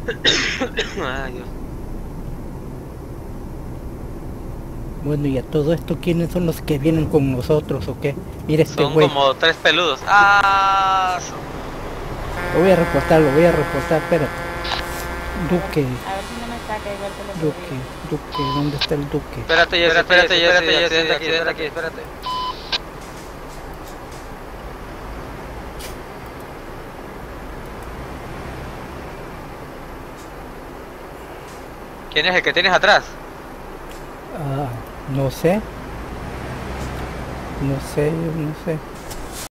Ay, Dios. Bueno, y a todo esto, ¿quiénes son los que vienen con nosotros o qué? Mira este Son güey. como tres peludos. ¡Ah! Lo voy a reportar, espérate. Duque, A ver si no me saca igual que los Duque, Rodríguez. Duque, ¿dónde está el Duque? Espérate, Jessy, accidente aquí, espérate. ¿Quién es el que tienes atrás? Ah, no sé, no sé, no sé.